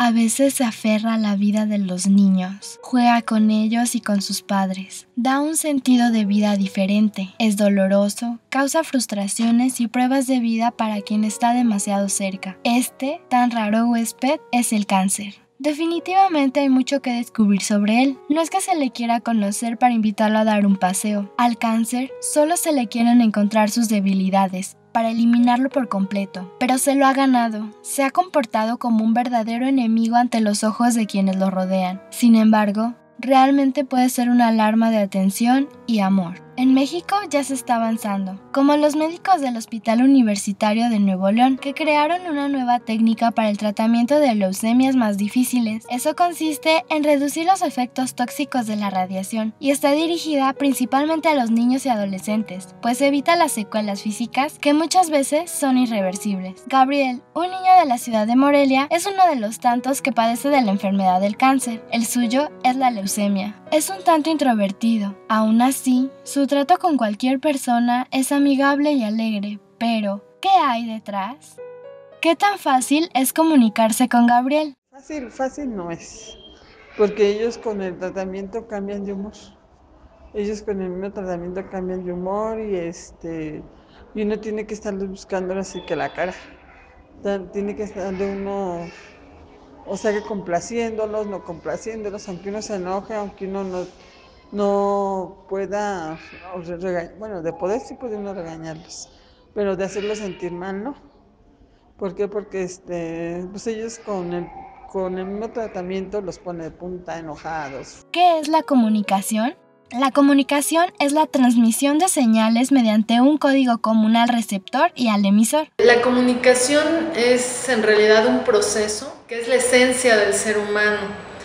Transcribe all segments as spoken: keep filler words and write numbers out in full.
A veces se aferra a la vida de los niños, juega con ellos y con sus padres, da un sentido de vida diferente, es doloroso, causa frustraciones y pruebas de vida para quien está demasiado cerca. Este tan raro huésped es el cáncer. Definitivamente hay mucho que descubrir sobre él. No es que se le quiera conocer para invitarlo a dar un paseo. Al cáncer solo se le quieren encontrar sus debilidades, para eliminarlo por completo, pero se lo ha ganado. Se ha comportado como un verdadero enemigo ante los ojos de quienes lo rodean. Sin embargo, realmente puede ser una alarma de atención y amor. En México ya se está avanzando, como los médicos del Hospital Universitario de Nuevo León, que crearon una nueva técnica para el tratamiento de leucemias más difíciles. Eso consiste en reducir los efectos tóxicos de la radiación y está dirigida principalmente a los niños y adolescentes, pues evita las secuelas físicas que muchas veces son irreversibles. Gabriel, un niño de la ciudad de Morelia, es uno de los tantos que padece de la enfermedad del cáncer. El suyo es la leucemia. Es un tanto introvertido. Aún así, su trato con cualquier persona es amigable y alegre, pero ¿qué hay detrás? ¿Qué tan fácil es comunicarse con Gabriel? Fácil, fácil no es, porque ellos con el tratamiento cambian de humor. Ellos con el mismo tratamiento cambian de humor y este y uno tiene que estarles buscando así que la cara. Tiene que estarle uno, o sea, que complaciéndolos, no complaciéndolos, aunque uno se enoje, aunque uno no, no pueda, bueno, de poder sí puede uno regañarlos, pero de hacerlos sentir mal, ¿no? ¿Por qué? Porque este, pues ellos con el, con el mismo tratamiento los pone de punta, enojados. ¿Qué es la comunicación? La comunicación es la transmisión de señales mediante un código común al receptor y al emisor. La comunicación es en realidad un proceso que es la esencia del ser humano.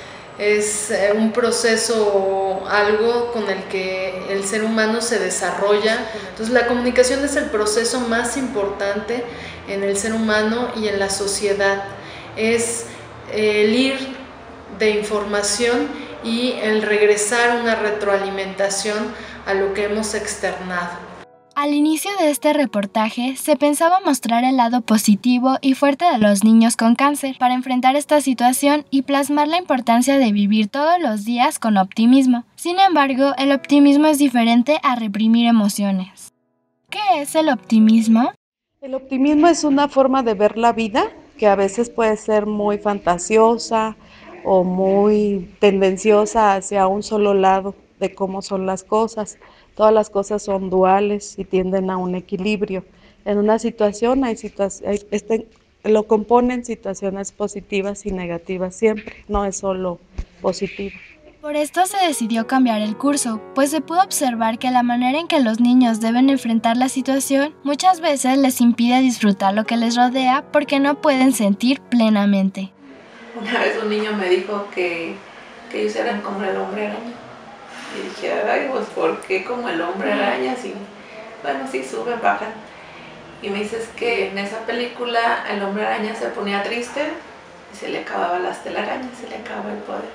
Es un proceso, algo con el que el ser humano se desarrolla. Entonces la comunicación es el proceso más importante en el ser humano y en la sociedad. Es el ir de información y el regresar una retroalimentación a lo que hemos externado. Al inicio de este reportaje se pensaba mostrar el lado positivo y fuerte de los niños con cáncer para enfrentar esta situación y plasmar la importancia de vivir todos los días con optimismo. Sin embargo, el optimismo es diferente a reprimir emociones. ¿Qué es el optimismo? El optimismo es una forma de ver la vida que a veces puede ser muy fantasiosa o muy tendenciosa hacia un solo lado de cómo son las cosas. Todas las cosas son duales y tienden a un equilibrio. En una situación hay situaciones, este, lo componen situaciones positivas y negativas siempre, no es solo positivo. Por esto se decidió cambiar el curso, pues se pudo observar que la manera en que los niños deben enfrentar la situación muchas veces les impide disfrutar lo que les rodea porque no pueden sentir plenamente. Una vez un niño me dijo que, que ellos eran como el hombre araña. Y dije, ay, pues ¿por qué como el hombre araña? Sí, bueno, sí, suben, bajan. Y me dices que en esa película el hombre araña se ponía triste y se le acababa las telarañas, se le acababa el poder.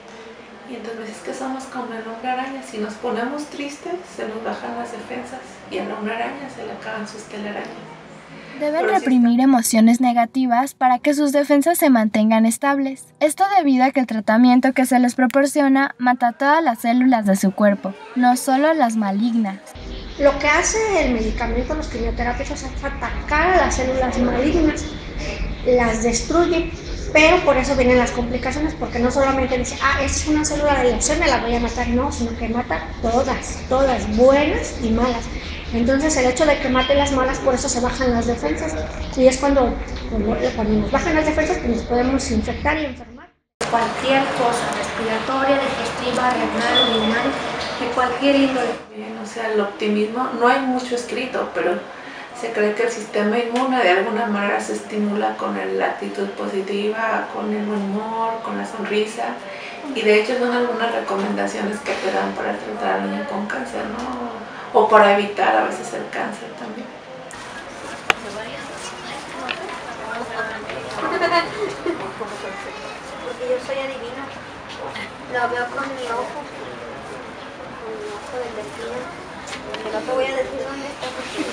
Y entonces me dices que somos como el hombre araña. Si nos ponemos tristes, se nos bajan las defensas y al hombre araña se le acaban sus telarañas. Deben reprimir emociones negativas para que sus defensas se mantengan estables. Esto debido a que el tratamiento que se les proporciona mata todas las células de su cuerpo, no solo las malignas. Lo que hace el medicamento, los quimioterapias, es atacar a las células malignas, las destruye, pero por eso vienen las complicaciones, porque no solamente dice, ah, esta es una célula de leucemia, la voy a matar, no, sino que mata todas, todas, buenas y malas. Entonces el hecho de que mate las malas, por eso se bajan las defensas. Y es cuando, cuando, cuando nos bajan las defensas, pues nos podemos infectar y enfermar. Cualquier cosa, respiratoria, digestiva, renal, urinaria, de cualquier índole. Bien, o sea, el optimismo, no hay mucho escrito, pero se cree que el sistema inmune de alguna manera se estimula con la actitud positiva, con el buen humor, con la sonrisa. Y de hecho son algunas recomendaciones que te dan para tratar al niño con cáncer, ¿no? O para evitar a veces el cáncer también. Porque yo soy adivina, lo veo con mi ojo, con mi ojo del destino. No te voy a decir dónde está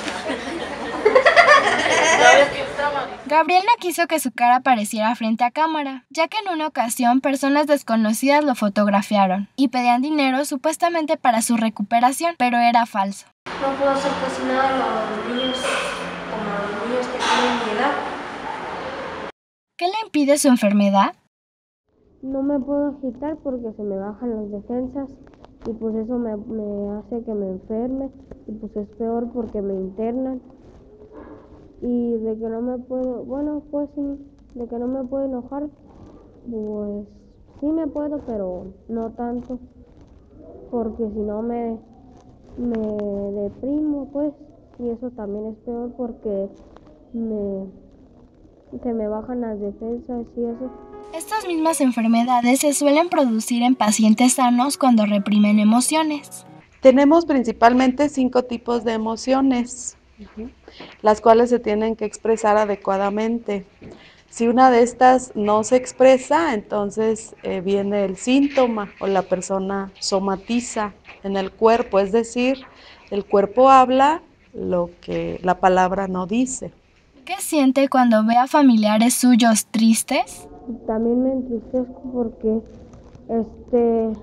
porque... Gabriel no quiso que su cara apareciera frente a cámara, ya que en una ocasión personas desconocidas lo fotografiaron y pedían dinero supuestamente para su recuperación, pero era falso. No puedo hacer casi nada a los niños, como a los niños que tienen mi edad. ¿Qué le impide su enfermedad? No me puedo agitar porque se me bajan las defensas y pues eso me, me hace que me enferme y pues es peor porque me internan. Y de que no me puedo, bueno, pues sí, de que no me puedo enojar, pues sí me puedo, pero no tanto, porque si no me, me deprimo, pues, y eso también es peor porque me, se me bajan las defensas y eso. Estas mismas enfermedades se suelen producir en pacientes sanos cuando reprimen emociones. Tenemos principalmente cinco tipos de emociones, las cuales se tienen que expresar adecuadamente. Si una de estas no se expresa, entonces eh, viene el síntoma o la persona somatiza en el cuerpo, es decir, el cuerpo habla lo que la palabra no dice. ¿Qué siente cuando ve a familiares suyos tristes? También me entristezco porque, este,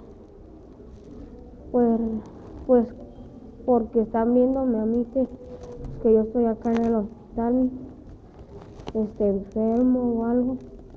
pues, pues, porque están viéndome a mí que, que yo estoy acá en el hospital, este, enfermo o algo.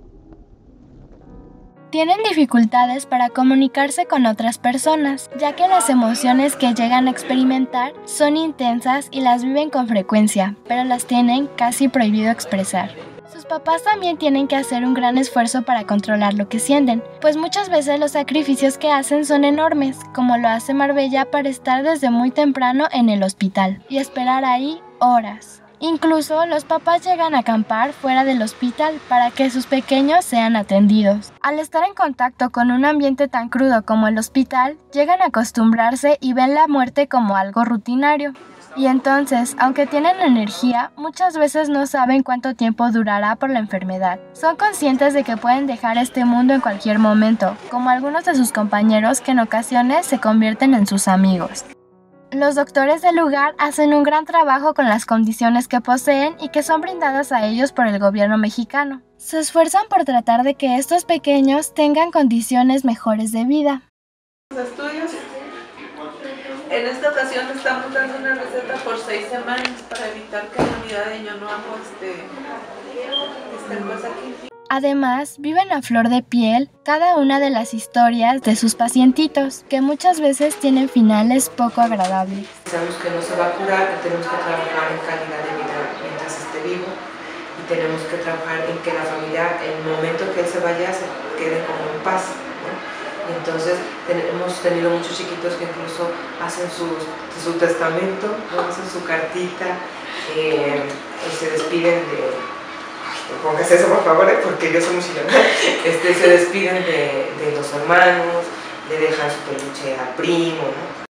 Tienen dificultades para comunicarse con otras personas, ya que las emociones que llegan a experimentar son intensas y las viven con frecuencia, pero las tienen casi prohibido expresar. Sus papás también tienen que hacer un gran esfuerzo para controlar lo que sienten, pues muchas veces los sacrificios que hacen son enormes, como lo hace Marbella para estar desde muy temprano en el hospital y esperar ahí horas. Incluso los papás llegan a acampar fuera del hospital para que sus pequeños sean atendidos. Al estar en contacto con un ambiente tan crudo como el hospital, llegan a acostumbrarse y ven la muerte como algo rutinario. Y entonces, aunque tienen energía, muchas veces no saben cuánto tiempo durará por la enfermedad. Son conscientes de que pueden dejar este mundo en cualquier momento, como algunos de sus compañeros que en ocasiones se convierten en sus amigos. Los doctores del lugar hacen un gran trabajo con las condiciones que poseen y que son brindadas a ellos por el gobierno mexicano. Se esfuerzan por tratar de que estos pequeños tengan condiciones mejores de vida. Los estudios. En esta ocasión estamos dando una receta por seis semanas para evitar que la unidad de Año Nuevo esté, esté pues aquí. Además, viven a flor de piel cada una de las historias de sus pacientitos, que muchas veces tienen finales poco agradables. Sabemos que no se va a curar, que tenemos que trabajar en calidad de vida mientras esté vivo y tenemos que trabajar en que la familia, en el momento que él se vaya, se quede como en paz, ¿no? Entonces hemos tenido muchos chiquitos que incluso hacen su, su testamento, ¿no? Hacen su cartita, eh, y se despiden de... Pongas eso por favor, ¿eh? Porque yo soy muy chillona. Este, se despiden de, de los hermanos, le dejan su peluche al primo, ¿no?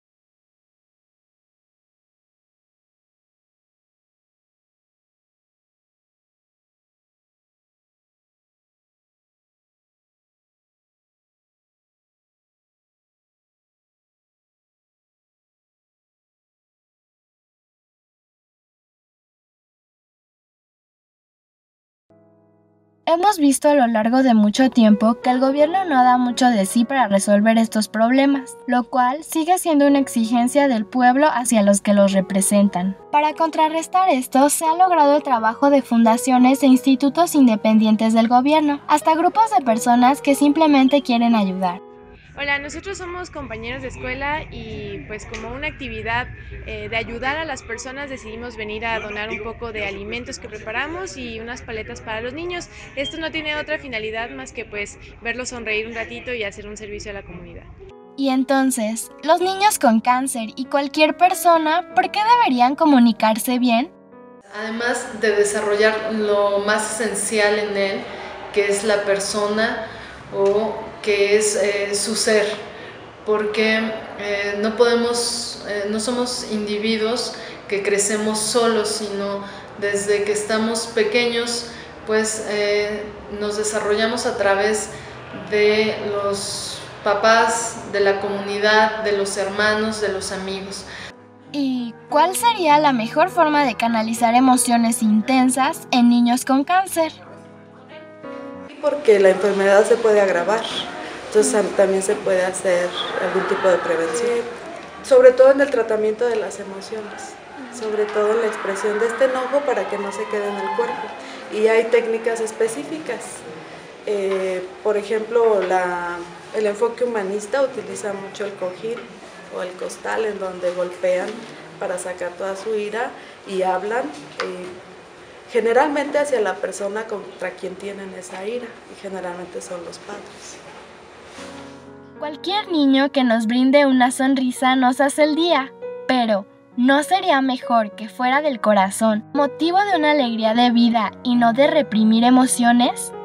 Hemos visto a lo largo de mucho tiempo que el gobierno no da mucho de sí para resolver estos problemas, lo cual sigue siendo una exigencia del pueblo hacia los que los representan. Para contrarrestar esto, se ha logrado el trabajo de fundaciones e institutos independientes del gobierno, hasta grupos de personas que simplemente quieren ayudar. Hola, nosotros somos compañeros de escuela y pues como una actividad eh, de ayudar a las personas decidimos venir a donar un poco de alimentos que preparamos y unas paletas para los niños. Esto no tiene otra finalidad más que pues verlos sonreír un ratito y hacer un servicio a la comunidad. Y entonces, los niños con cáncer y cualquier persona, ¿por qué deberían comunicarse bien? Además de desarrollar lo más esencial en él, que es la persona o que es eh, su ser, porque eh, no podemos, eh, no somos individuos que crecemos solos, sino desde que estamos pequeños, pues eh, nos desarrollamos a través de los papás, de la comunidad, de los hermanos, de los amigos. ¿Y cuál sería la mejor forma de canalizar emociones intensas en niños con cáncer? Porque la enfermedad se puede agravar, entonces también se puede hacer algún tipo de prevención, sobre todo en el tratamiento de las emociones, sobre todo en la expresión de este enojo para que no se quede en el cuerpo. Y hay técnicas específicas, eh, por ejemplo, la, el enfoque humanista utiliza mucho el cojín o el costal, en donde golpean para sacar toda su ira y hablan eh, generalmente hacia la persona contra quien tienen esa ira, y generalmente son los padres. Cualquier niño que nos brinde una sonrisa nos hace el día, pero ¿no sería mejor que fuera del corazón, motivo de una alegría de vida y no de reprimir emociones?